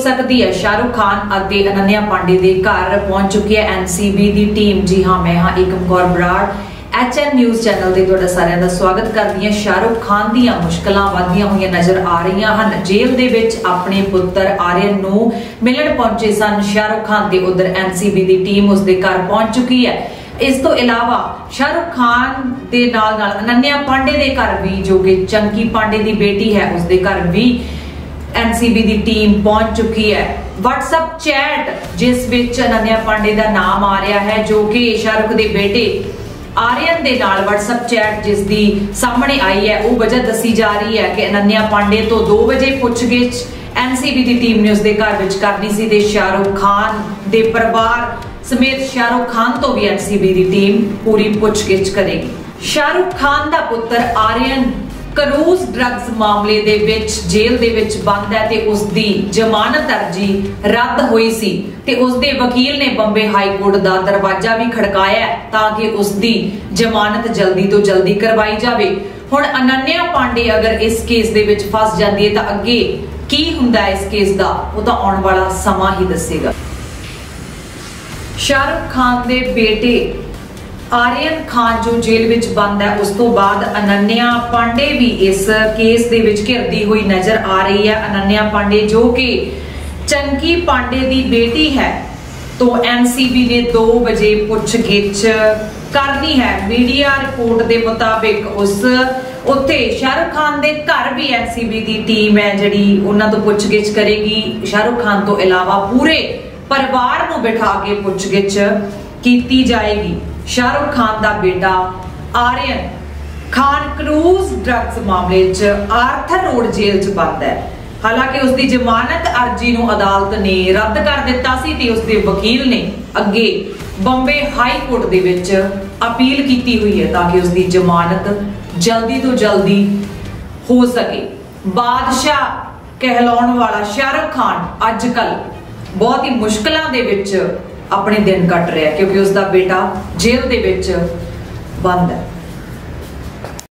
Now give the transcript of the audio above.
सकती है। शाहरुख खान अते अनन्या पांडे के घर पहुंच चुकी है एनसीबी की टीम। जी हाँ, मैं हाँ Ekam Kaur Brar HN news channel से तुहाडा सारिਆਂ ਦਾ स्वागत करती हैं। शाहरुख खान ਦੀਆਂ मुश्किलां वधदियां होईयां नज़र आ रही हैं। जेल दे विच अपने पुत्र आर्यन नूं मिलण पहुंचे सन शाहरुख खान ते उधर एनसीबी की टीम उसके घर पहुंच चुकी है। इस तो इलावा शाहरुख खान के नाल नाल अनन्या पांडे के घर भी, जो कि चंकी पांडे की बेटी है, उसके घर भी एनसीबी की टीम पहुंच चुकी है। व्हाट्सएप चैट जिस विच अनन्या पांडे का नाम आ रहा है, जो कि शाहरुख के बेटे आर्यन दे नाल व्हाट्सएप चैट जिसकी सामने आई है, वो वजह दसी जा रही है कि अनन्या पांडे तो 2 बजे पुछगिछ एनसीबी की टीम ने उसके घर विच करनी सी ते शाहरुख खान दे परिवार समेत शाहरुख खान तो भी एनसीबी की टीम पूरी पुछगिछ करेगी। शाहरुख खान का पुत्र आर्यन क्रूज ड्रग्स मामले दे विच जेल दे विच बंद है ते उसदी जमानत अर्जी रद्द हुई सी ते उसदे वकील ने बंबे हाई कोर्ट दा दरवाजा भी खड़काया ताकि उसदी जमानत जल्दी तो जल्दी करवाई जावे। हुण अनन्या पांडे अगर इस केस दे विच फस जांदी है तां अगे की हुंदा है इस केस दा, वो तां आउण वाला समा ही दसेगा। शाहरुख खान दे बेटे आर्यन खान जो जेल विच बंद है, उस तो बाद अनन्या पांडे भी इस केस दे विच घिरदी हुई नजर आ रही है। अनन्या पांडे जो कि चंकी पांडे की बेटी है, तो एनसीबी ने 2 बजे पुछगिछ करनी है। मीडिया रिपोर्ट के मुताबिक उस उत्थे शाहरुख खान के घर भी एनसीबी की टीम है जिहड़ी उन्हां तो पुछगिछ करेगी। शाहरुख खान तो इलावा पूरे परिवार नूं बिठा के पुछगिछ की जाएगी। शाहरुख खान का बेटा आर्यन खान क्रूज ड्रग्स मामले च आर्थर रोड जेल च बंद है। हालांकि उसकी जमानत अर्जी नूं अदालत ने रद्द कर दिता सी ते उसके वकील ने अगे बंबे हाई कोर्ट दे विच अपील की हुई है ताकि उसकी जमानत जल्दी तो जल्दी हो सके। बादशाह कहलाउण वाला शाहरुख खान अजकल बहुत ही मुश्किलों दे विच अपने दिन कट रहा है क्योंकि उसका बेटा जेल दे विच बंद है।